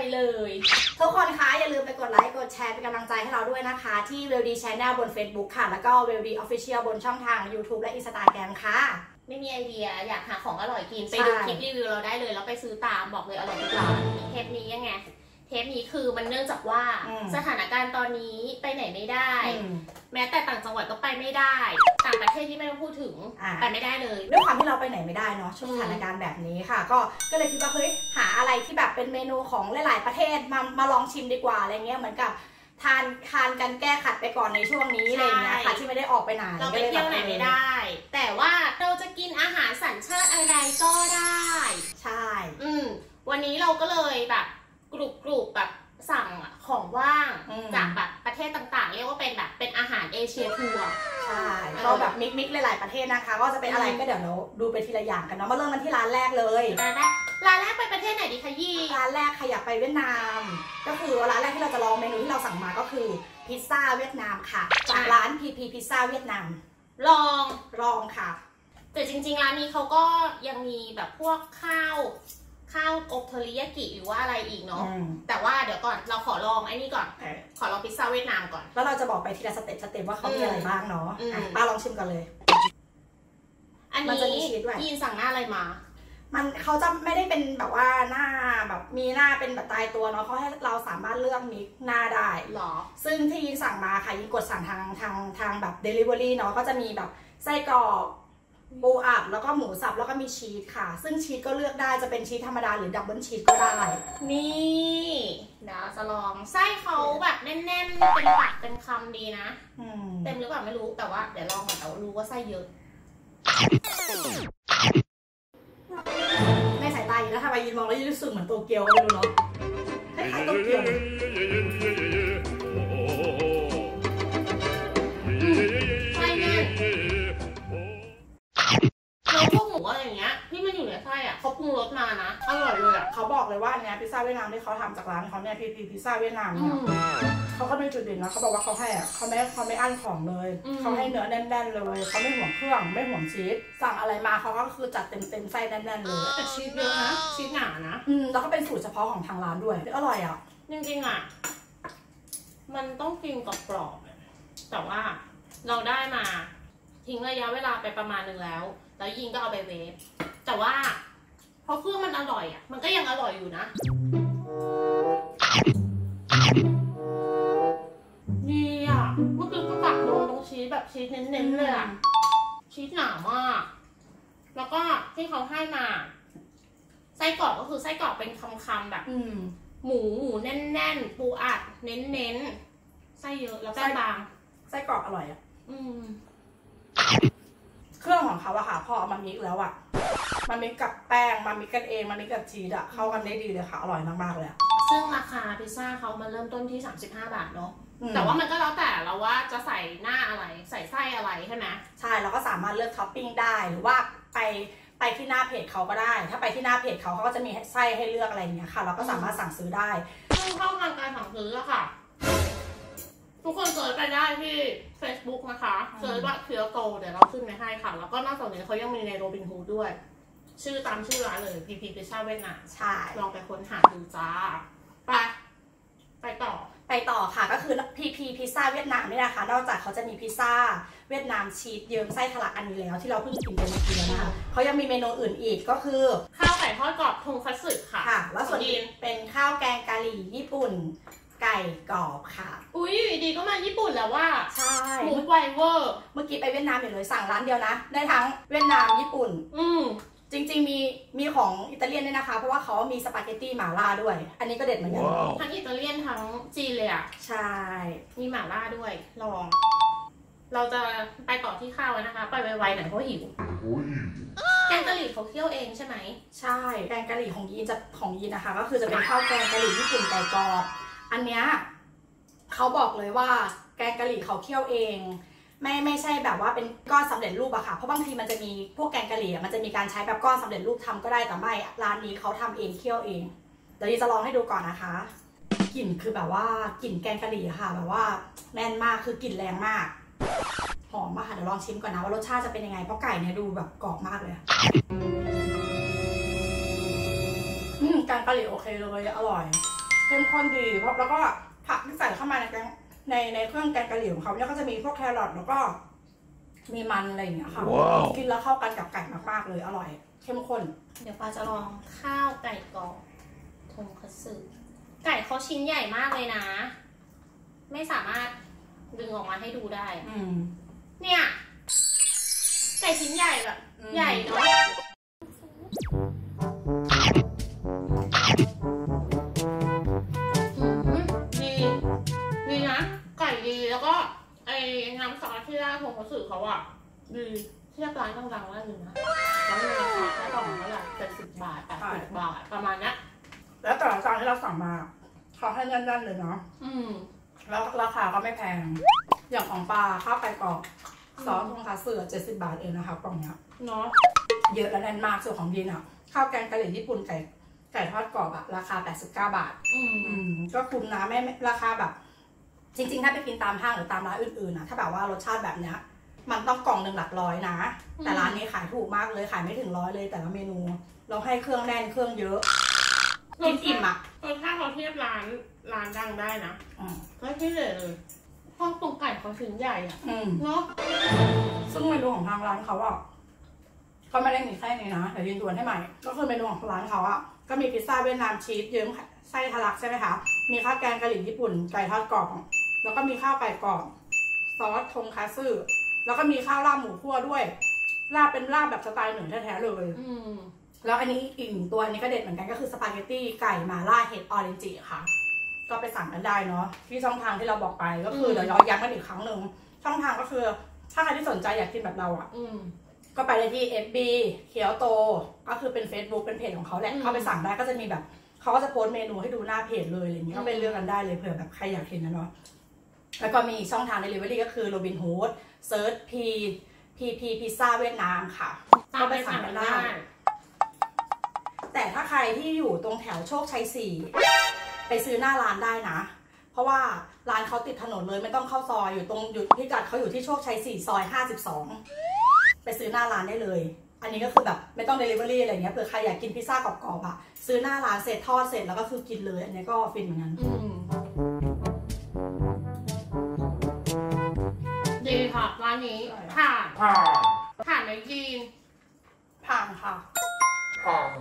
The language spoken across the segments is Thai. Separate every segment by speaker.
Speaker 1: เลยทุกคนคะอย่าลืมไปกดไลค์กดแชร์เป็นกำลังใจให้เราด้วยนะคะที่ Weldy Channel บน Facebook ค่ะแล้วก็ Weldy Official บนช่องทาง YouTube และ Instagram ค่ะ
Speaker 2: ไม่มีไอเดียอยากหาของอร่อยกินไปดูคลิปรีวิวเราได้เลยแล้วไปซื้อตามบอกเลยอร่อยทุกร้านเทปนี้ยังไงเทปนี้คือมันเนื่องจากว่าสถานการณ์ตอนนี้ไปไหนไม่ได้แม้แต่ต่างจังหวัดก็ไปไม่ได้ต่างประเทศที่ไม่ต้องพูดถึงไปไม่ได้เลย
Speaker 1: ด้วยความที่เราไปไหนไม่ได้เนาะช่วงสถานการณ์แบบนี้ค่ะก็เลยคิดว่าเฮ้ยหาอะไรที่แบบเป็นเมนูของหลายๆประเทศมาลองชิมดีกว่าอะไรเงี้ยเหมือนกับทานกันแก้ขัดไปก่อนในช่วงนี้อะไรเงี้ยค่ะที่ไม่ได้ออกไปไหน
Speaker 2: เราไปเที่ยวไหนไม่ได้แต่ว่าเราจะกินอาหารสัญชาติอะไรก็ได้
Speaker 1: ใช่
Speaker 2: วันนี้เราก็เลยแบบกรุบแบบสั่งของว่างจากแบบประเทศต่างๆเรียกว่าเป็นแบบเป็นอาหารเอเชียทัวร์
Speaker 1: ใช่ก็แบบมิกหลายๆประเทศนะคะก็จะเป็นอะไรก็เดี๋ยวเราดูไปทีละอย่างกันเนาะมาเริ่มกันที่ร้านแรกเลย
Speaker 2: ร้านแรกไปประเทศไหนดีคะยี่
Speaker 1: ร้านแรกขยับไปเวียดนามก็คือร้านแรกที่เราจะลองเมนูที่เราสั่งมาก็คือพิซซ่าเวียดนามค่ะจากร้านพีพิซซ่าเวียดนาม
Speaker 2: ลอง
Speaker 1: ค่ะ
Speaker 2: แต่จริงๆร้านนี้เขาก็ยังมีแบบพวกข้าวอบเทอริยากิหรือว่าอะไรอีกเนาะแต่ว่าเดี๋ยวก่อนเราขอลองไอ้นี่ก่อนขอลองพิซซ่าเวียดนามก่อน
Speaker 1: แล้วเราจะบอกไปทีละสเต็ปว่าเขามีอะไรบ้างเนาะป้าลองชิมกันเลย
Speaker 2: อันนี้ยินสั่งหน้าอะไรมา
Speaker 1: เขาจะไม่ได้เป็นแบบว่าหน้าแบบมีหน้าเป็นแบบตายตัวเนาะเขาให้เราสามารถเลือกมิกหน้าได้
Speaker 2: หรอ
Speaker 1: ซึ่งที่ยินสั่งมาค่ะยินกดสั่งทางแบบ Delivery เนาะก็จะมีแบบไส้กรอกปูอัดแล้วก็หมูสับแล้วก็มีชีสค่ะซึ่งชีสก็เลือกได้จะเป็นชีสธรรมดาหรือดับเบิลชีสก็ได้
Speaker 2: นี่เดี๋ยวจะลองไส้เขาแบบแน่นๆเป็นปากเป็นคำดีนะเต็มหรือเปล่าไม่รู้แต่ว่าเดี๋ยวลองก่อนแต่ว่ารู้ว่าไส้เยอะ
Speaker 1: ในสายตายินแล้วทำไมยินมองแล้วยินรู้สึกเหมือนโตเกียวไม่รู้เนาะคล้ายๆโตเกียว
Speaker 2: พวกหมูอะไรอย่างเงี้ยที่มันอยู่ในไส้อ่ะเขาปรุงรสมานะอร่อยเลยอ่ะ
Speaker 1: เขาบอกเลยว่าเนี้ยพิซซ่าเวียดนามที่เขาทำจากร้านเขาเนี่ยพีพิซซ่าเวียดนามเนี่ยเขาก็มีจุดเด่นนะเขาบอกว่าเขาให้อ่ะเขาไม่อั้นของเลยเขาให้เนื้อแน่นๆเลยเขาไม่ห่วงเครื่องไม่ห่วงชีสสั่งอะไรมาเขาก็คือจัดเต็มไส้แน่นๆเลย
Speaker 2: แต่ชีสเยอะนะชีสหนานะ
Speaker 1: แล้วก็เป็นสูตรเฉพาะของทางร้านด้วยอร่อยอ่ะ
Speaker 2: จริงๆอ่ะมันต้องกินกรอบๆแต่ว่าเราได้มาทิ้งระยะเวลาไปประมาณนึงแล้วยิงก็เอาไปเวฟแต่ว่าพอเครื่องมันอร่อยอ่ะมันก็ยังอร่อยอยู่นะดีอ่ะเมื่อกี้ก็ตักลงตรงชีสแบบชีสเน้นๆเลยอ่ะชีสหนามากแล้วก็ที่เขาให้มาไส้กรอกก็คือไส้กรอกเป็นคำๆแบบหมูแน่นๆปูอัดเน้นๆไส้เยอะแล้วแป้งบาง
Speaker 1: ไส้กรอกอร่อยอ่ะเครื่องของเขาอะค่ะพอเอามามิกแล้วอะมันมิกกับแป้งมันมิกกันเองมันมิกกับชีสอะเข้ากันได้ดีเลยค่ะอร่อยมากๆเลย
Speaker 2: ซึ่งราคาพิซซ่าเขามันเริ่มต้นที่35 บาทเนาะแต่ว่ามันก็แล้วแต่เราว่าจะใส่หน้าอะไรใส่ไส้อะไรใช่ไหม
Speaker 1: ใช่เราก็สามารถเลือกท็อปปิ้งได้หรือว่าไปที่หน้าเพจเขาก็ได้ถ้าไปที่หน้าเพจเขาก็จะมีไส้ให้เลือกอะไรอย่างเงี้ยค่ะเราก็สามารถสั่งซื้อได้
Speaker 2: ซึ่งเข้าทางการสั่งซื้ออะค่ะทุกคนเสิร์ชไปได้ที่ Facebook นะคะเสิร์ชว่าเคียวโตเดี๋ยวเราขึ้นไปให้ค่ะแล้วก็นอกจากนี้เขายังมีในโรบินฮูดด้วยชื่อตามชื่อร้านเลยพีพิซซ่าเวียดนาม
Speaker 1: ใช่
Speaker 2: ลองไปค้นหาดูจ้าไปต่อ
Speaker 1: ค่ะก็คือพีพิซซ่าเวียดนามนี่นะคะนอกจากเขาจะมีพิซซ่าเวียดนามชีสเยิ้มไส้ทะลักอันนี้แล้วที่เราเพิ่งกินไปเมื่อกี้แล้วนะคะเขายังมีเมนูอื่นอีกก็คือ
Speaker 2: ข้าวไก่ทอดกรอบทงคัตสึค่ะ
Speaker 1: แล้วส่วนนี้เป็นข้าวแกงกะหรี่ญี่ปุ่นไก่กรอบค่ะ
Speaker 2: อุ้ยดีก็มาญี่ปุ่นแล้วว่า
Speaker 1: ใช่
Speaker 2: มูดไวเวอร์
Speaker 1: เมื่อกี้ไปเวียดนามอยู่เลยสั่งร้านเดียวนะได้ทั้งเวียดนามญี่ปุ่นจริงๆมีของอิตาเลียนด้วยนะคะเพราะว่าเขามีสปาเกตตี้หม่าล่าด้วยอันนี้ก็เด็ดเหมือนกัน
Speaker 2: ทั้งอิตาเลียนทั้งจีนเลยอ่ะ
Speaker 1: ใช่
Speaker 2: มีหม่าล่าด้วยลองเราจะไปต่อที่ข้าวนะคะไปไวๆหน่อยเพราะหิวแกงกะหรี่เขาเคี่ยวเองใช่ไหม
Speaker 1: ใช่แกงกะหรี่ของยีนนะคะก็คือจะเป็นข้าวแกงกะหรี่ญี่ปุ่นไก่กรอบอันเนี้ยเขาบอกเลยว่าแกงกะหรี่เขาเคี่ยวเองไม่ใช่แบบว่าเป็นก้อนสำเร็จรูปอะค่ะเพราะบางทีมันจะมีพวกแกงกะหรี่มันจะมีการใช้แบบก้อนสำเร็จรูปทำก็ได้แต่ไม่ร้านนี้เขาทำเองเคี่ยวเองเดี๋ยวจะลองให้ดูก่อนนะคะกลิ่นคือแบบว่ากลิ่นแกงกะหรี่ค่ะแบบว่าแน่นมากคือกลิ่นแรงมากหอมมากค่ะเดี๋ยวลองชิมก่อนนะว่ารสชาติจะเป็นยังไงเพราะไก่เนี่ยดูแบบกรอบมากเลยแกงกะหรี่โอเคเลยอร่อยเข้มข้นดีเพราะแล้วก็ผักที่ใส่เข้ามาในในเครื่องแกงกะหรี่ของเขาเนี่ยก็จะมีพวกแครอทแล้วก็มีมันอะไรอย่างเงี้ยค่ะ wow. กินแล้วเข้ากันกับไก่มากๆเลยอร่อยเข้มข้น
Speaker 2: เดี๋ยวปาจะลองข้าวไก่กรอบทงคัตสึไก่เขาชิ้นใหญ่มากเลยนะไม่สามารถดึงออกมาให้ดูได้เนี่ยไก่ชิ้นใหญ่แบบใหญ่เนาะดีนะไก่ดีแล้วก็ไอ้น้ำซอสที่ร้านของเขาสื่อเขาอะดีเทียบร้านดังๆแล้วอยู่นะแล้วมีราคาแค่กล่องเท่าไหร่70 บาท80 บาทประมาณนี้
Speaker 1: แล้วแต่ละจานที่เราสั่งมาเขาให้แน่นๆเลยเนาะแล้วราคาก็ไม่แพงอย่างของปลาข้าวไก่กรอบซอสทงคัตสึ70 บาทเองนะคะกล่องเนี้ย
Speaker 2: เนาะ
Speaker 1: เยอะและแน่นมากส่วนของยีนอะข้าวแกงกะหรี่ญี่ปุ่นไก่ทอดกรอบอะราคา89 บาทก็คุ้มนะไม่ราคาแบบจริงๆถ้าไปกินตามห้างหรือตามร้านอื่นๆนะถ้าแบบว่ารสชาติแบบเนี้ยมันต้องกล่องหนึ่งหลักร้อยนะแต่ร้านนี้ขายถูกมากเลยขายไม่ถึง100เลยแต่ละเมนูเราให้เครื่องแน่นเครื่องเยอะกินอิ่มอะ
Speaker 2: ถ้าเราเทียบร้านดังได้นะก็ที่เลยห้องตรงไก่เขาชิ้นใหญ่อะเนาะ
Speaker 1: ซึ่งเมนูของทางร้านเขาอะก็ไม่ได้มีแค่นี้นะเดี๋ยวยืนดวนให้ใหม่ก็คือเมนูของร้านเขาอะก็มีพิซซ่าเวียดนามชีสเยิ้มไส้ทะลักใช่ไหมคะมีข้าวแกงกะหรี่ญี่ปุ่นไก่ทอดกรอบแล้วก็มีข้าวไก่กรอบซอสทงคัตสึแล้วก็มีข้าวราบหมูคั่วด้วยราบเป็นราบแบบสไตล์เหนือแท้ๆเลยแล้วอันนี้อีกหนึ่งตัวนี้ก็เด็ดเหมือนกันก็คือสปาเกตตี้ไก่มาล่าเห็ดออเรนจิค่ะก็ไปสั่งกันได้เนาะที่ช่องทางที่เราบอกไปก็คือเดี๋ยวย้ำกันอีกครั้งหนึ่งช่องทางก็คือถ้าใครที่สนใจอยากกินแบบเราอ่ะก็ไปได้ที่ FB เขียวโตก็คือเป็น Facebook เป็นเพจของเขาแหละเข้าไปสั่งได้ก็จะมีแบบเขาก็จะโพสต์เมนูให้ดูหน้าเพจเลยอะไรอย่างนี้ก็ไปเลือกกันได้เลยเผื่อแบบใครอยากเห็นนะเนาะแล้วก็มีช่องทาง Delivery ก็คือ Robinhood เซิร์ช PP พิซซ่าเวียดนามค่ะก็ไปสั่งกันได้แต่ถ้าใครที่อยู่ตรงแถวโชคชัย4ไปซื้อหน้าร้านได้นะเพราะว่าร้านเขาติดถนนเลยไม่ต้องเข้าซอยอยู่พิกัดเขาอยู่ที่โชคชัย4ซอย52ไปซื้อหน้าร้านได้เลยอันนี้ก็คือแบบไม่ต้อง Delivery อะไรเงี้ยเผื่อใครอยากกินพิซซ่ากรอบๆอ่ะซื้อหน้าร้านเสร็จทอดเสร็จแล้วก็คือกินเลยอันนี้ก็ฟินเหมือนกัน
Speaker 2: ดีค่ะร้านนี้ผ่านไหมยีน
Speaker 1: ผ่านค่ะผ่าน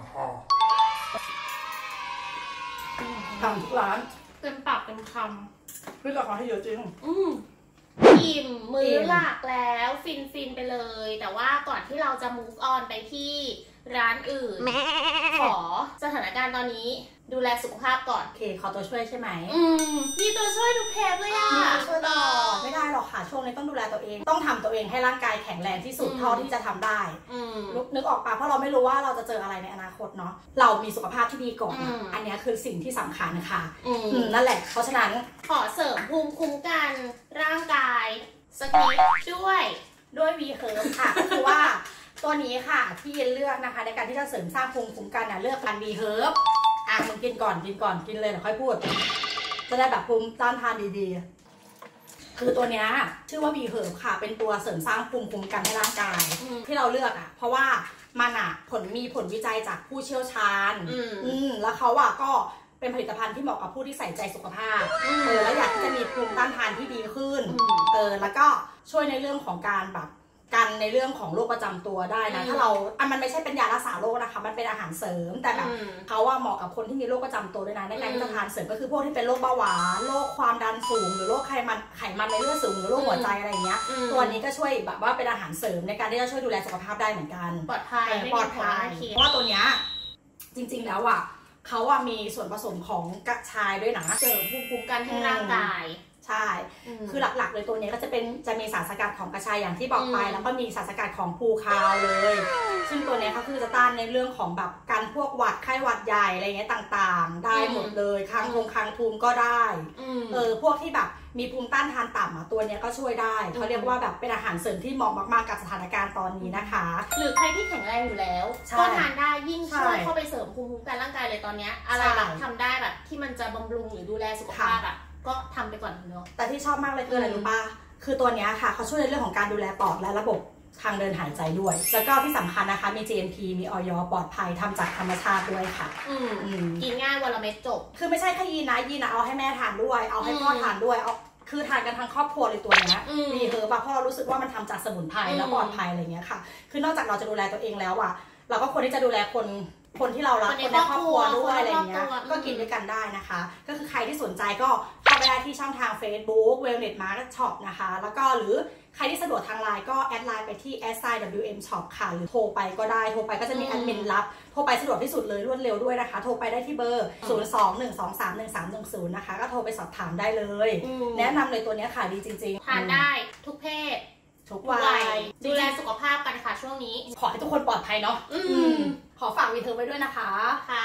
Speaker 1: ทุกร้าน
Speaker 2: เต็มปากเต็มค
Speaker 1: ำพี่ราคาให้เยอะจริง
Speaker 2: อิ่มมื้อหลักแล้วฟินไปเลยแต่ว่าก่อนที่เราจะ move on ไปที่ร้านอื่นขอสถานการณ์ตอนนี้ดูแลสุขภาพก่อน
Speaker 1: โอเคขอตัวช่วยใช่ไหม
Speaker 2: มีตัวช่วยทุกเทปเลยอ่ะ
Speaker 1: ช่วยตลอดไม่ได้หรอกค่ะช่วงนี้ต้องดูแลตัวเองต้องทำตัวเองให้ร่างกายแข็งแรงที่สุดเท่าที่จะทำได้นึกออกปะเพราะเราไม่รู้ว่าเราจะเจออะไรในอนาคตเนาะเรามีสุขภาพที่ดีก่อนอันนี้คือสิ่งที่สำคัญนะคะนั่นแหละเพราะฉะนั้น
Speaker 2: ขอเสริมภูมิคุ้มกันร่างกายสักนิด
Speaker 1: ด้วยวีเฮิร์บค่ะก็คือว่าตัวนี้ค่ะที่เลือกนะคะในการที่จะเสริมสร้างภูมิคุ้มกันนะเลือกการวีเฮิร์บมึงกินก่อนกินเลยเดี๋ยวค่อยพูดจะได้แบบภูมิต้านทานดีๆคือตัวนี้ชื่อว่าวีเฮิร์บค่ะเป็นตัวเสริมสร้างภูมิคุ้มกันให้ร่างกายที่เราเลือกเพราะว่ามันมีผลวิจัยจากผู้เชี่ยวชาญแล้วเขาก็เป็นผลิตภัณฑ์ที่เหมาะกับผู้ที่ใส่ใจสุขภาพแล้วอยากที่จะมีภูมิต้านทานที่ดีขึ้นแล้วก็ช่วยในเรื่องของการแบบกันในเรื่องของโรคประจำตัวได้นะถ้าเรามันไม่ใช่เป็นยารักษาโรคนะคะมันเป็นอาหารเสริมแต่แบบเขาเหมาะกับคนที่มีโรคประจำตัวด้วยนะในการที่จะทานเสริมก็คือพวกที่เป็นโรคเบาหวานโรคความดันสูงหรือโรคไขมันในเลือดสูงหรือโรคหัวใจอะไรอย่างเงี้ยตัวนี้ก็ช่วยแบบว่าเป็นอาหารเสริมในการที่จะช่วยดูแลสุขภาพได้เหมือนกัน
Speaker 2: ปลอดภัย
Speaker 1: เพราะว่าตัวเนี้ยจริงๆแล้วเขามีส่วนผสมของกระชายด้วยนะ
Speaker 2: เสริมภูมิคุ้มกันให้ร่างกาย
Speaker 1: ใช่คือหลักๆเลยตัวนี้ก็จะมีสารสกัดของกระชายอย่างที่บอกไปแล้วก็มีสารสกัดของภูคาวเลยซึ่งตัวนี้เขาคือจะต้านในเรื่องของแบบการพวกหวัดไข้หวัดใหญ่อะไรเงี้ยต่างๆได้หมดเลยคางทูมก็ได้พวกที่แบบมีภูมิต้านทานต่ำตัวนี้ก็ช่วยได้เขาเรียกว่าแบบเป็นอาหารเสริมที่เหมาะมากๆกับสถานการณ์ตอนนี้นะคะ
Speaker 2: หรือใครที่แข็งแรงอยู่แล้วก็ทานได้ยิ่งช่วยเข้าไปเสริมภูมิคุ้มกันร่างกายเลยตอนนี้อะไรแบบทำได้แบบที่มันจะบำรุงหรือดูแลสุขภาพก็ทำไปก่อนเนาะ
Speaker 1: แต่ที่ชอบมากเลยคืออะไรรู้ป่ะคือตัวนี้ค่ะเขาช่วยในเรื่องของการดูแลปอดและระบบทางเดินหายใจด้วยแล้วก็ที่สำคัญนะคะมี GMP มีอย.ปลอดภัยทำจากธรรมชาติด้วยค่ะ
Speaker 2: กินง่ายวันละเม็ดจบ
Speaker 1: คือไม่ใช่แค่ยีนะเอาให้แม่ทานด้วยเอาให้พ่อทานด้วยเอาคือทานกันทั้งครอบครัวเลยตัวเนี้ยมีเฮอร์บเพราะเรารู้สึกว่ามันทำจากสมุนไพรแล้วปลอดภัยอะไรเงี้ยค่ะคือนอกจากเราจะดูแลตัวเองแล้วอะเราก็ควรที่จะดูแลคนที่เรารักคนในครอบครัวด้วยอะไรเงี้ยก็กินด้วยกันได้นะคะก็คือใครที่สนใจก็เข้าไปได้ที่ช่องทาง Facebook Wellness Market Shop นะคะแล้วก็หรือใครที่สะดวกทางไลน์ก็แอดไลน์ไปที่ @WM_shop ค่ะหรือโทรไปก็ได้โทรไปก็จะมีแอดมินรับโทรไปสะดวกที่สุดเลยรวดเร็วด้วยนะคะโทรไปได้ที่เบอร์ 02-123-1310 นะคะก็โทรไปสอบถามได้เลยแนะนำเลยตัวนี้ขายดีจริง
Speaker 2: ๆทานได้ทุกเพศ
Speaker 1: ทุกวัย
Speaker 2: ดูแลสุขภาพกันค่ะช่วงนี้
Speaker 1: ขอให้ทุกคนปลอดภัยเนาะขอฝากวีเธอไว้ด้วยนะคะ
Speaker 2: ค่ะ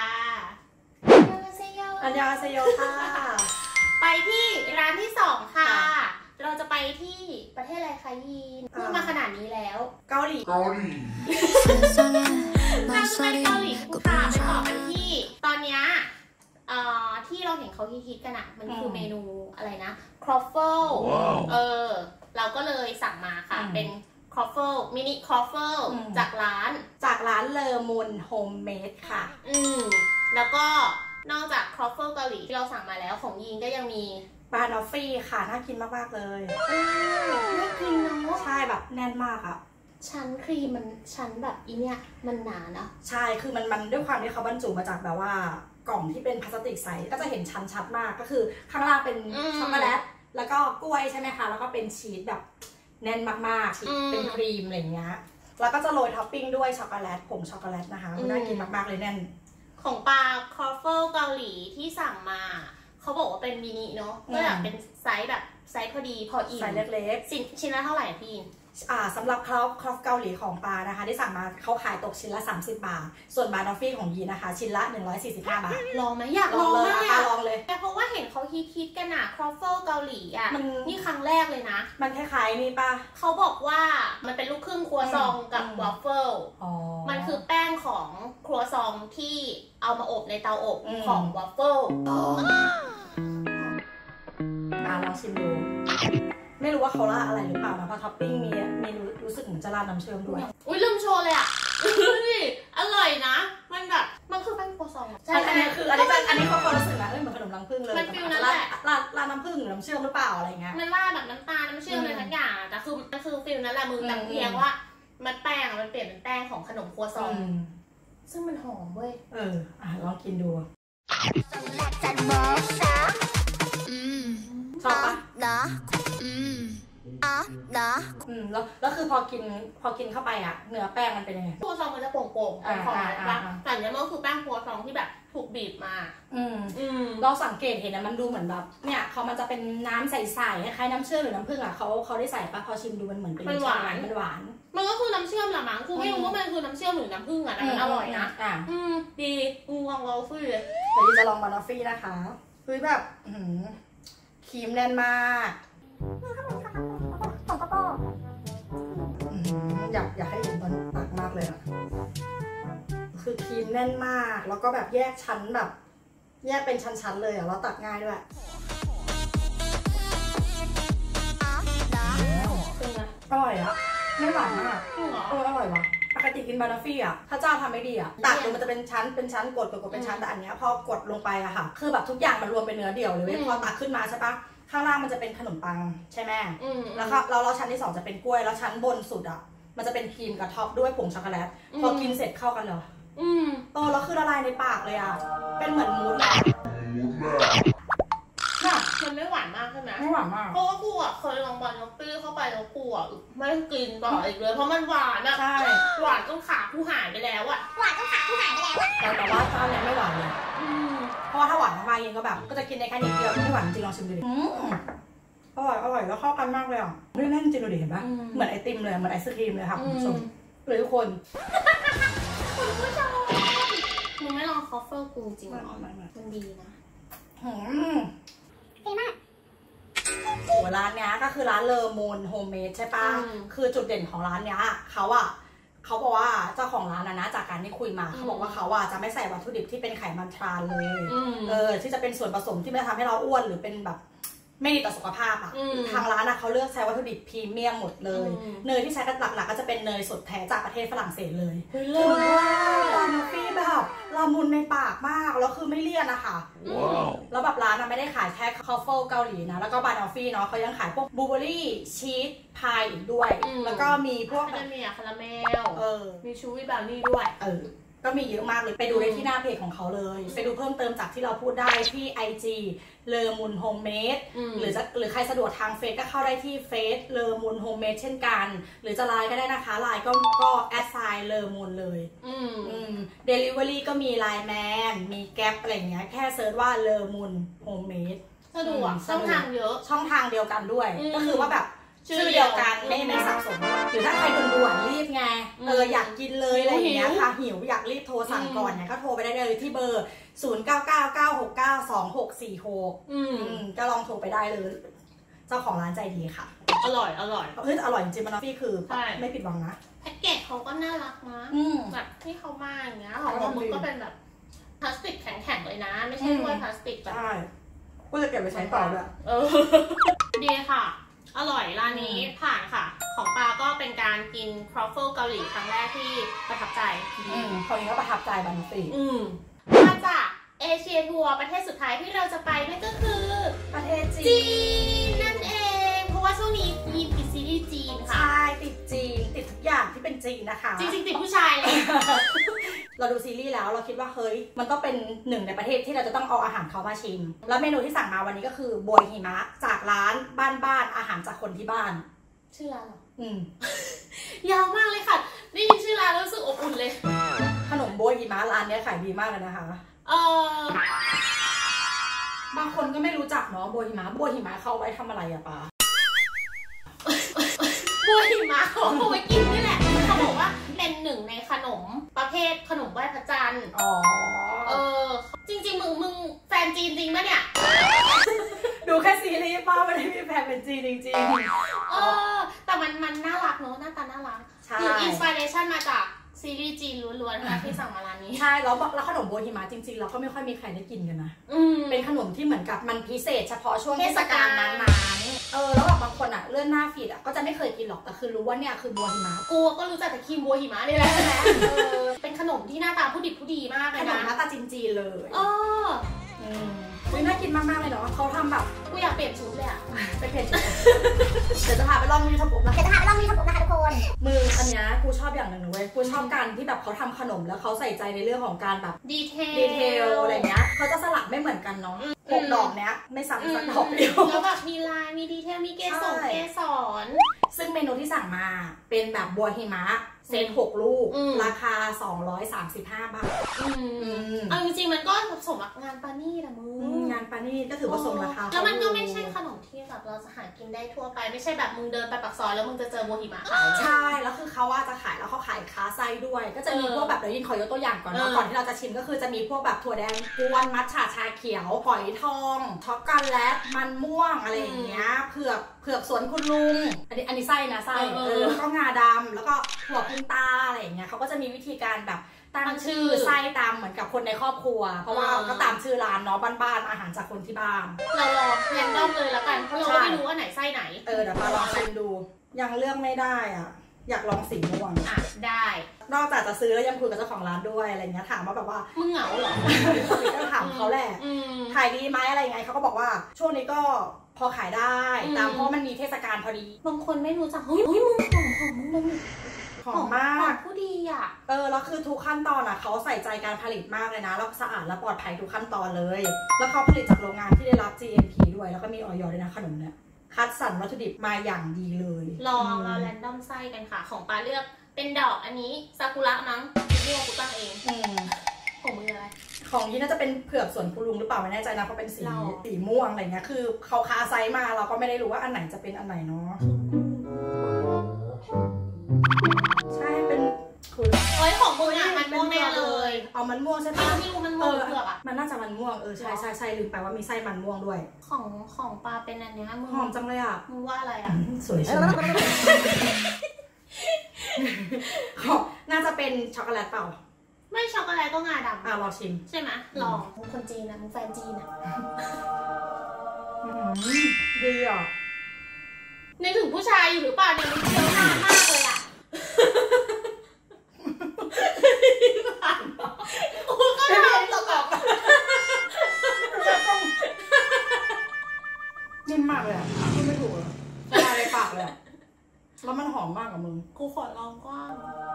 Speaker 1: อันยาเซโยค่ะ
Speaker 2: ไปที่ร้านที่2ค่ะเราจะไปที่ประเทศอะไรคะยีนพูดมาขนาดนี้แล้ว
Speaker 1: เกาหลี
Speaker 2: เราจะไปเกาหลีค่ะไปต่อกันที่ตอนนี้ที่เราเห็นเขาฮิตกันอะมันคือเมนูอะไรนะครอฟเฟิลเราก็เลยสั่งมาค่ะเป็นครอฟเฟิลมินิครอฟเฟิลจากร้าน
Speaker 1: เลอมูนโฮมเมดค่ะ
Speaker 2: แล้วก็นอกจากครอฟเฟิลเกาหลีที่เราสั่งมาแล้วของยีนก็ยังมี
Speaker 1: บานอฟฟี่ค่ะน่ากินมากๆเลย
Speaker 2: น่ากินเนาะ
Speaker 1: ใช่แบบแน่นมากอะ
Speaker 2: ชั้นครีมมันชั้นแบบอีเนี่ยมันหนานะ
Speaker 1: ใช่คือมันด้วยความที่เขาบรรจุมาจากแบบว่ากล่องที่เป็นพลาสติกใสก็จะเห็นชั้นชัดมากก็คือข้างล่างเป็นช็อกโกแลตแล้วก็กล้วยใช่ไหมคะแล้วก็เป็นชีสแบบแน่นมากๆชีสเป็นครีมอะไรเงี้ยแล้วก็จะโรยท็อปปิ้งด้วยช็อกโกแลตผงช็อกโกแลตนะคะน่ากินมากๆเลยแน่น
Speaker 2: ของปลาครอฟเฟิลเกาหลีที่สั่งมาเขาบอกว่าเป็นมินิเนาะก็แบบเป็นไซส์แบบไซส์พอดีพออิ่ม
Speaker 1: ไซส์เล็ก
Speaker 2: ๆชิ้นละเท่าไหร่พี่
Speaker 1: สำหรับครอฟเกาหลีของปลานะคะที่สั่งมาเขาขายตกชิ้นละ30 บาทส่วนบานอฟฟี่ของยีนะคะชิ้นละ145 บาท
Speaker 2: ลองไหมอยากลองเลย
Speaker 1: ลองเลย
Speaker 2: เพราะว่าเห็นเขาฮิตกันอะครอฟเฟิลเกาหลีอะนี่ครั้งแรกเลยนะ
Speaker 1: มันคล้ายๆนี่ป่ะ
Speaker 2: เขาบอกว่ามันเป็นลูกครึ่งครัวซองกับวอฟเฟิลมันคือแป้งของครัวซองที่เอามาอบในเตาอบของวอฟเฟิล
Speaker 1: ลองชิมดูไม่รู้ว่าเขาราดอะไรหรือเปล่านะเพราะท็อปปิ้งมีรู้สึกเหมือนจะราดน้ำเชื่อมด้วย
Speaker 2: อุ้ยลืมโชว์เลยอ่ะอร่อยนะมันแบบมันคือแป้งโคซอง
Speaker 1: ใช่อันนี้คืออันนี้เขารู้สึกนะเหมือนขนมรังผึ้งเลย
Speaker 2: มันฟิลนั่นแหละ
Speaker 1: ราดน้ำผึ้งหรือน้ำเชื่อมหรือเปล่าอะไรเงี้ย
Speaker 2: มันราดแบบน้ำตาลน้ำเชื่อมอะไรทั้งอย่างแต่คือมันคือฟิลนั่นแหละมือแต่เพียงว่ามันแป้งมันเปลี่ยนเป็นแป้งของขนมครัวซองซึ่งมันหอมเว้ย
Speaker 1: ลองกินดูชอบปะแล้วคือพอกินเข้าไปอ่ะเนื้อแป้งมันเป็นยังไง
Speaker 2: ครัวซองมันจะโป่งๆของแต่เนี้ยมันคือแป้งครัวซองที่แบบถูกบีบมา
Speaker 1: เราสังเกตเห็นนะมันดูเหมือนแบบเนี่ยมันจะเป็นน้ำใสๆคล้ายน้ำเชื่อมหรือน้ำผึ้งอ่ะเขาได้ใส่ปะพอชิมดูมันเหมือนเป็น
Speaker 2: หวานมันก็คือน้ำเชื่อมแหละมั้งคือไม่รู้ว่ามันคือน้ำเชื่อมหรือน้ำผึ้งอ่ะแต่มันอร่อยนะดีลองวอลฟี่เลย
Speaker 1: เดี๋ยวจะลองบานอฟฟี่นะคะคือแบบครีมแน่นมากอยากให้เห็นตอนตักมากเลยอะคือครีมแน่นมากแล้วก็แบบแยกชั้นแบบแยกเป็นชั้นๆเลยอะแล้วตักง่ายด้วยอร่อยอะไม่หวานมากอร่อยว่ะปกติกินบานอฟฟี่อะถ้าเจ้าทำไม่ดีอะตักดูมันจะเป็นชั้นกดเป็นชั้นแต่อันเนี้ยพอกดลงไปอะค่ะคือแบบทุกอย่างมันรวมเป็นเนื้อเดี่ยวเลยเว้ยพอตักขึ้นมาใช่ปะข้างล่างมันจะเป็นขนมปังใช่ไหมแล้วก็เราชั้นที่2จะเป็นกล้วยแล้วชั้นบนสุดอ่ะมันจะเป็นครีมกับท็อปด้วยผงช็อกโกแลตพอกินเสร็จเข้ากันเหรอแล้วคือละลายในปากเลยอ่ะเป็นเหมือนมูสเลย
Speaker 2: มันไม่หวานมากใช่ไหม
Speaker 1: ไม่หวานมาก
Speaker 2: เพราะว่ากูอ่ะเคยลองบานอฟฟี่เข้าไปแล้วกูอ่ะไม่กินต่ออีกเลยเพราะมันหวานอ่ะ
Speaker 1: ใช่
Speaker 2: หวานจนขากูหายไปแล้วอ่ะ
Speaker 1: แต่ว่าเจ้าเนี้ยไม่หวานเลยเพราะว่าถ้าหวานมากๆเองก็แบบก็จะกินในแค่นิดเดียวไม่หวานจริงลองชิมดูดิอร่อยแล้วเข้ากันมากเลยอ่ะไม่แน่นจริงดูดิเห็นปะเหมือนไอติมเลยเหมือนไอศครีมเลยค่ะคุณผู้ชมเลยทุกคน
Speaker 2: มึงไม่ลองคอฟเฟิลกูจริงหรอมันดีนะ
Speaker 1: ดีมากหัวร้านเนี้ยก็คือร้านเลอมูนโฮมเมดใช่ปะคือจุดเด่นของร้านเนี้ยเขาบอกว่าเจ้าของร้านนะจากการที่คุยมาเขาบอกว่าเขาจะไม่ใส่วัตถุดิบที่เป็นไขมันทรานเลยที่จะเป็นส่วนผสมที่ไม่ทำให้เราอ้วนหรือเป็นแบบไม่ดีต่อสุขภาพอ่ะทางร้านเขาเลือกใช้วัตถุดิบพรีเมียมหมดเลยเนยที่ใช้กันหลักๆก็จะเป็นเนยสดแท้จากประเทศฝรั่งเศสเลยคือว่าบานอฟฟี่แบบละมุนในปากมากแล้วคือไม่เลี่ยนนะคะแล้วแบบร้านไม่ได้ขายแค่คอฟเฟิลเกาหลีนะแล้วก็บานอฟฟี่เนาะเขายังขายพวกบลูเบอร์รี่ชีสพายอีกด้วยแล้วก็มีพวก
Speaker 2: มีคาราเมลมีชูวี่บราวนี่ด้วย
Speaker 1: ก็มีเยอะมากเลยไปดูได้ที่หน้าเพจของเขาเลยไปดูเพิ่มเติมจากที่เราพูดได้ที่ IG เลอมุนโฮมเมดหรือใครสะดวกทางเฟซก็เข้าได้ที่เฟซเลอมุนโฮมเมดเช่นกันหรือจะไลน์ก็ได้นะคะไลน์ก็แอดไซน์เลอมุนเลยเดลิเวอรี่ก็มีไลน์แมนมีแก๊ปอะไรเงี้ยแค่เซิร์ชว่าเลอมุนโฮมเมด
Speaker 2: สะดวกช่องทางเยอะ
Speaker 1: ช่องทางเดียวกันด้วยก็คือว่าแบบชื่อเดียวกันไม่สับสนหรือถ้าใครด่วนๆรีบไงอยากกินเลยอะไรอย่างเงี้ยค่ะหิวอยากรีบโทรสั่งก่อนเนี่ยก็โทรไปได้เลยที่เบอร์0999692646ก็ลองโทรไปได้เลยเจ้าของร้านใจดีค่ะ
Speaker 2: อร่อยอ
Speaker 1: ร่อยจริงๆมันฟี่คือไม่ผิดหวังนะ
Speaker 2: แพ็กเกจเขาก็น่ารักนะแบบที่เขามาอย่างเงี้ยของมึงก็เป็นแบบพลาสติกแข็งๆเลยนะไม่ใช่ถ้วยพลาสติกแบบ
Speaker 1: ใช่กูจะเก็บไปใช้ต่อด้วย
Speaker 2: ดีค่ะอร่อยร้านนี้ผ่านค่ะของปาก็เป็นการกินครอฟเฟิลเกาหลีครั้งแรกที่ประทับใจ
Speaker 1: คนนี้ก็ประทับใจบันฟี่
Speaker 2: มาจากเอเชียทัวร์ประเทศสุดท้ายที่เราจะไปนั่นก็คือ
Speaker 1: ประเทศ
Speaker 2: จีนนั่นเองเพราะว่าช่วงนี้ยีนติดซีรีส์จีนค่ะ
Speaker 1: ใช่ติดจีนติดทุกอย่างที่เป็นจีนนะคะ
Speaker 2: จริงๆติดผู้ชายเลย
Speaker 1: เราดูซีรีส์แล้วเราคิดว่าเฮ้ยมันต้องเป็นหนึ่งในประเทศที่เราจะต้องเอาอาหารเขามาชิมแล้วเมนูที่สั่งมาวันนี้ก็คือบัวหิมะจากร้านบ้านอาหารจากคนที่บ้าน
Speaker 2: ชื่อร้านเหรอยาวมากเลยค่ะได้ยินชื่อร้านแล้วรู้สึกอบอุ่นเลย
Speaker 1: ขนมบัวหิมะร้านนี้ขายดีมากเลยนะคะบางคนก็ไม่รู้จักเนาะบัวหิมะเขาไว้ทำอะไรอะปา
Speaker 2: บัวหิมะเขาเอาไว้กินนี่แหละเขาบอกว่าเป็นหนึ่งในขนมประเภทขนมไหว้พระจันทร์จริงๆมึงแฟนจีนจริงปะเนี่ย
Speaker 1: ดูแค่ซีรีส์ป้าไม่ได้มีแฟนเป็นจีนจริง
Speaker 2: ๆแต่มันน่ารักเนอะหน้าตาน่ารักคืออินสปิเรชันมาจากซีรีส์จีนล้วนๆค่ะที่สั่งมาร้านนี้
Speaker 1: ใช่แล้วขนมบัวหิมะจริงๆเราก็ไม่ค่อยมีใครได้กินกันนะเป็นขนมที่เหมือนกับมันพิเศษเฉพาะช่วงเทศกาลนั้นแล้วแบบบางคนเลื่อนหน้าฟีดก็จะไม่เคยกินหรอกแต่คือรู้ว่าเนี่ยคือบัวหิมะ
Speaker 2: กูก็รู้จักแต่ครีมบัวหิมะนี่แหละเป็นขนมที่หน้าตาผู้ดิบผู้ดีมากเลยนะ
Speaker 1: ขนมหน้าตาจีนๆเลยน่ากินมากๆเลยเนาะเขาทำแบบ
Speaker 2: กูอยากเปลี่ยนชุดเลย
Speaker 1: ไปเปลี่ยนชุดเดี๋ยวจะพาไปลองยูทูบนะคะทุกคนมืออันนี้กูชอบอย่างหนึ่งเว้ยกูชอบการที่แบบเขาทำขนมแล้วเขาใส่ใจในเรื่องของการแบบ
Speaker 2: ดีเทล
Speaker 1: อะไรเงี้ยเขาจะสลักไม่เหมือนกันเนาะ6 ดอกเนี้ยไม่ซ้ำสักดอกเดียว
Speaker 2: แล้วแบบมีลายมีดีเทลมีเกสร
Speaker 1: ซึ่งเมนูที่สั่งมาเป็นแบบบัวหิมะเซต6 ลูกราคา235 บาท
Speaker 2: เอาจริงๆมันก็สมงานปานี่นะมึง
Speaker 1: งานปานี่ก็ถือว่าสมราคา
Speaker 2: แล้วมันก็ไม่ใช่ขนมที่แบบเราจะหากินได้ทั่วไปไม่ใช่แบบมึงเดินไปปากซอยแล้วมึงจะเจอบัวหิมะขาย
Speaker 1: ใช่แล้วคือเขาว่าจะขายแล้วเขาขายคาไส้ด้วยก็จะมีพวกแบบเดี๋ยวยินขอยกตัวอย่างก่อนนะก่อนที่เราจะชิมก็คือจะมีพวกแบบถั่วแดงกวนมัทฉะชาเขียวฝอยทองช็อกโกแลตมันม่วงอะไรอย่างเงี้ยเผือกสวนคุณลุงอันนี้ไส้นะไส้แล้วก็งาดำแล้วก็ถั่วพุนตาอะไรอย่างเงี้ยเขาก็จะมีวิธีการแบบตั้งชื่อไส้ตามเหมือนกับคนในครอบครัวเพราะว่าก็ตามชื่อร้านเนาะบ้านๆอาหารจากคนที่บ้าน
Speaker 2: เราลองแรนดอมเลยแล้วกันเพราะเราไม่รู้ว่าไหนไส้ไหน
Speaker 1: เดี๋ยวมาลองชิมดูยังเลือกไม่ได้อยากลองสีม่วง
Speaker 2: ได้
Speaker 1: นอกจากจะซื้อแล้วยังคุยกับเจ้าของร้านด้วยอะไรเงี้ยถามว่าแบบว่า
Speaker 2: มึงเหงาเหรอ
Speaker 1: ก็ถามเขาแหละขายดีไหมอะไรไงเขาก็บอกว่าช่วงนี้ก็พอขายได้ตามเพราะมันมีเทศกาลพอดี
Speaker 2: บางคนไม่รู้จักเฮ้ยมึงของมึงมัน
Speaker 1: หอมมาก
Speaker 2: ผู้ดี
Speaker 1: แล้วคือทุกขั้นตอนเขาใส่ใจการผลิตมากเลยนะแล้วสะอาดและปลอดภัยทุกขั้นตอนเลยแล้วเขาผลิตจากโรงงานที่ได้รับ GMP ด้วยแล้วก็มีออยด้วยนะขนมเนี่ยคัดสรรวัตถุดิบมาอย่างดีเลย
Speaker 2: ลองเราแรนดอมไส้กันค่ะของปาเลือกเป็นดอกอันนี้ซากุระมั้งที่กูตั้งเองของมืออะไร
Speaker 1: ของนี้น่าจะเป็นเผือกสวนคุณลุงหรือเปล่าไม่แน่ใจนะเพราะเป็นสีม่วงอะไรเงี้ยคือเขาคาไซส์มาเราก็ไม่ได้รู้ว่าอันไหนจะเป็นอันไหนเนาะใช่เป็น
Speaker 2: คือของมึงมันม่วงแน่เลย
Speaker 1: เอามันม่วงใช่ไหม
Speaker 2: ไม่รู้มันม่วงเผือก
Speaker 1: มันน่าจะมันม่วงใช่ลืมไปว่ามีไส้มันม่วงด้วย
Speaker 2: ของปลาเป็นอันนี้
Speaker 1: หอมจังเลย
Speaker 2: มึงว่าอะไร
Speaker 1: สวยจังน่าจะเป็นช็อกโกแลตเปล่า
Speaker 2: ไม่ช็อกโกแลตก็งาดำ
Speaker 1: ลองชิม
Speaker 2: ใช่ไหมลองมึงคนจีนนะมึงแฟนจีน
Speaker 1: ดีอ่ะ
Speaker 2: นึกถึงผู้ชายอยู่หรือเปล่าเนี่ยมันเคี้ยวนานมากเลยอ่ะกูก็ทำตกแบบ
Speaker 1: นิ่มมากเลยอ่ะพูดไม่ถูกเลยละลายในปากเลยอ่ะแล้วมันหอมมากกับมึง
Speaker 2: กูขอลองกว้าง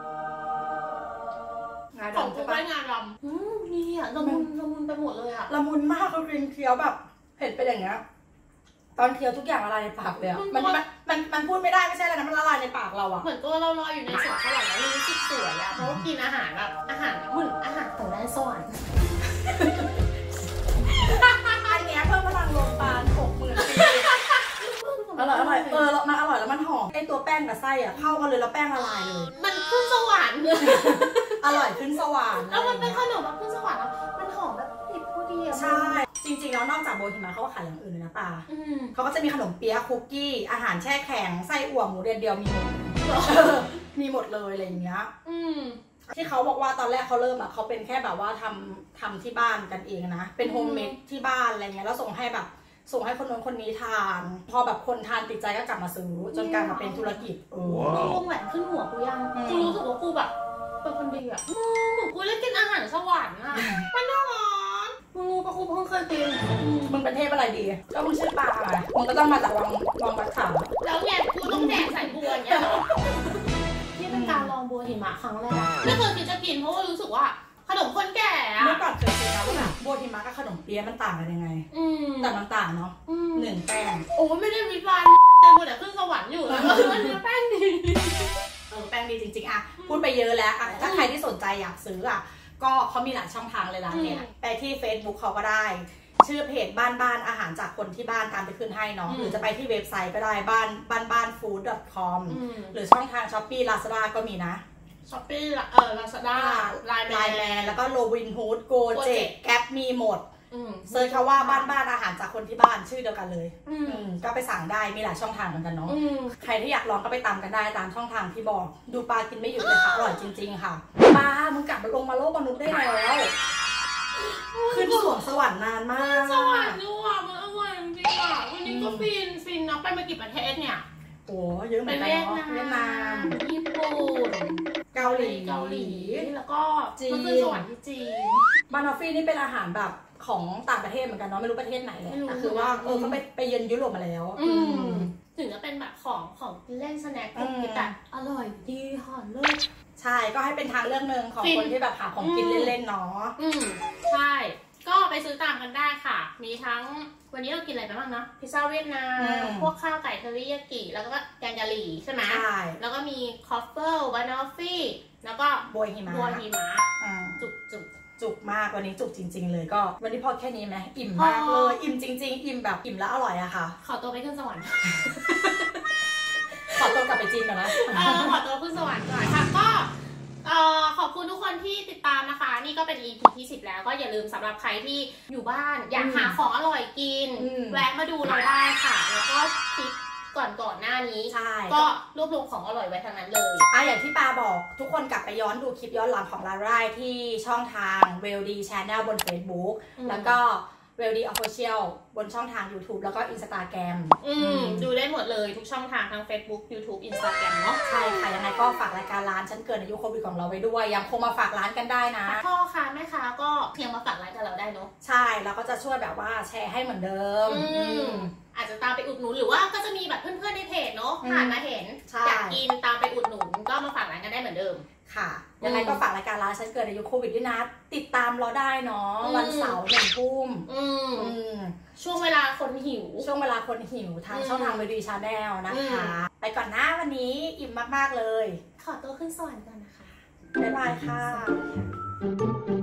Speaker 1: งา
Speaker 2: ของ
Speaker 1: ดำ
Speaker 2: กู
Speaker 1: ใช่
Speaker 2: ได้
Speaker 1: ปะ
Speaker 2: งานดำนี่อ่ะละมุนไปหมดเลยอ่ะ
Speaker 1: ละมุนมากก็กินเคี้ยวแบบเผ็ดเป็นอย่างเงี้ยตอนเคี้ยวทุกอย่างละลายในปากเลยอ่ะมันพูดไม่ได้ไม่ใช่อะไรนะมันละลายในปากเราอ่ะ
Speaker 2: เหมือนตัวเราลอยอยู่ในสวนสวรรค์แล้วรู้สึกสวยอ่ะเพราะว่ากินอาหารแบบอาหารเหมือนอาหารของแดนสวรรค์
Speaker 1: อันเนี้ยเพิ่มพลังลมปาน60,000 ปีอร่อยมันอร่อยแล้วมันหอมไอตัวแป้งกับไส้อ่ะเข้ากันเลยแล้วแป้งละลายเลย
Speaker 2: มันขึ้นสวรรค์
Speaker 1: อร่อยขึ้นสวรรค์
Speaker 2: แล้วมันเป็นขนมแบบขึ้นสวรรค์แล้วมันหอมแบบดิบพอดีอ่ะ
Speaker 1: ใช่จริงๆแล้วนอกจากโบฮิมะเขาก็ขายอย่างอื่นเลยนะตาเขาก็จะมีขนมเปี๊ยะคุกกี้อาหารแช่แข็งไส้อั่วหมูเดียวมีหมดมีหมดเลยอะไรอย่างเงี้ยที่เขาบอกว่าตอนแรกเขาเริ่มอ่ะเขาเป็นแค่แบบว่าทำที่บ้านกันเองนะเป็นโฮมเมดที่บ้านอะไรเงี้ยแล้วส่งให้คนโน้นคนนี้ทานพอแบบคนทานติดใจก็กลับมาซื้อจนกลายมาเป็นธุรกิจ
Speaker 2: วงแหวนขึ้นหัวกูยังกูรู้สึกว่ากูแบบเป็นคนดีอ่ะเหมือนกูได้กินอาหารสวรรค์อ่ะมันน่ารักมึงรู้ปะกูเพิ่งเคยกิน
Speaker 1: มึงเป็นเทพอะไรดีก็มึงชื่อปลาอะไรมึงก็ต้องมาจากวังบัดขาว
Speaker 2: แล้วเนี่ยกูต้องแดกใส่บัวอย่างเงี้ยที่เป็นการลองบัวหิมะครั้งแรกไม่เคยคิดจะกินเพราะว่ารู้สึกว่าขนมคนแก่
Speaker 1: เมื่อก่อนเคยกินนะว่าแบบบัวหิมะกับขนมเปี๊ยะมันต่างกันยังไงแต่มันต่างเนาะ1 แป้ง
Speaker 2: โอ้ไม่ได้วิจารณ์เลยแต่ขึ้นสวรรค์อยู่แล้วแป้งดี
Speaker 1: แป้งดีจริงๆอะพูดไปเยอะแล้วอะถ้าใครที่สนใจอยากซื้ออะก็เขามีหลายช่องทางเลยร้านเนี่ยไปที่ Facebook เขาก็ได้ชื่อเพจบ้านอาหารจากคนที่บ้านตามไปขึ้นให้เนาะหรือจะไปที่เว็บไซต์ก็ได้บ้าน food.com หรือช่องทาง Shopee Lazada ก็มีนะ
Speaker 2: ช้อปปี้ลาซาด้าไลน์แมน
Speaker 1: แล้วก็โรบินฮูดโกเจ็แก๊ปมีหมดเซิร์ชคำว่าบ้านอาหารจากคนที่บ้านชื่อเดียวกันเลยก็ไปสั่งได้มีหลายช่องทางเหมือนกันเนาะใครที่อยากลองก็ไปตามกันได้ตามช่องทางที่บอกดูปลากินไม่หยุดเลยค่ะอร่อยจริงๆค่ะปลามึงกลับมาลงมาโลกมนุษย์ได้แล้วขึ้นสวงสวรรค์นานมาก
Speaker 2: สวรรค์ด้วยมันอร่อยจริงๆอ่ะวันนี้ก็ฟินนะไปมากี่ประเทศเนี่ย
Speaker 1: โอ้เยอะเหมือนกันเนาะเวียดนาม
Speaker 2: ญี่ปุ่น
Speaker 1: เกาหลี
Speaker 2: แล้วก็จีนสวรรค์ที่จีน
Speaker 1: บานอฟฟี่นี่เป็นอาหารแบบของต่างประเทศเหมือนกันเนาะไม่รู้ประเทศไหนเลยแต่คือว่าเขาไปเยือนยุโรปมาแล้ว
Speaker 2: ถึงจะเป็นแบบของเล่นสแน็คกินแต่อร่อยดีหอมเลย
Speaker 1: ใช่ก็ให้เป็นทางเลือกหนึ่งของคนที่แบบหาของกินเล่นๆเนาะ
Speaker 2: ใช่ก็ไปซื้อตามกันได้ค่ะมีทั้งวันนี้เรากินอะไรไปบ้างนะพิซซ่าเวียดนามพวกข้าวไก่เทอริยากิแล้วก็แกงกะหรี่ใช่ไหม
Speaker 1: ใช่
Speaker 2: แล้วก็มีคอฟเฟิลบานอฟฟี่แล้วก็
Speaker 1: บัวหิมะจุกมากวันนี้จุกจริงๆเลยก็วันนี้พอแค่นี้ไหมอิ่มมากเลยอิ่มจริงๆอิ่มแบบอิ่มแล้วอร่อยอะค่ะ
Speaker 2: ขอตัวไปขึ้นสวรรค์
Speaker 1: ขอตัวกลับไปจีนก่อนนะ
Speaker 2: ขอตัวขึ้นสวรรค์ก่อนค่ะก็ขอบคุณทุกคนที่ติดตามนะคะนี่ก็เป็น EP ที่ 10แล้วก็อย่าลืมสำหรับใครที่อยู่บ้านอยากหาของอร่อยกินแวะมาดูเราได้ค่ะแล้วก็คลิปก่อนหน้านี้ก็รวบรวมของอร่อยไว้ทางนั้นเลย
Speaker 1: อย่างที่ปาบอกทุกคนกลับไปย้อนดูคลิปย้อนหลังของลาร่าที่ช่องทาง Weldy Channel บน Facebook แล้วก็Weldy Official บนช่องทาง YouTube แล้วก็ Instagram
Speaker 2: ดูได้หมดเลยทุกช่องทางทั้ง Facebook YouTube Instagram เนาะ
Speaker 1: ใช่ค่ะยังไงก็ฝากรายการร้านฉันเกินอายุโควิดของเราไว้ด้วยยังคงมาฝากร้านกันได้นะ
Speaker 2: พ่อค้าแม่ค้าก็ยังมาฝากร้านกับเราได้เนาะ
Speaker 1: ใช่แล้วก็จะช่วยแบบว่าแชร์ให้เหมือนเดิม
Speaker 2: อาจจะตามไปอุดหนุนหรือว่าก็จะมีแบบเพื่อนๆในเพจเนาะผ่านมาเห็นอยากกินตามไปอุดหนุนก็มาฝากร้านกันได้เหมือนเดิม
Speaker 1: ค่ะยังไงก็ฝากรายการร้านฉันเกิดอายุโควิดด้วยนะติดตามเราได้เนาะวันเสาร์1 ทุ่ม
Speaker 2: ช่วงเวลาคนหิว
Speaker 1: ทางช่องทางWeldy Channel นะคะไปก่อนนะวันนี้อิ่มมากๆเลย
Speaker 2: ขอตัวขึ้นสวรรค์ก่อนนะคะ
Speaker 1: บ๊ายบายค่ะ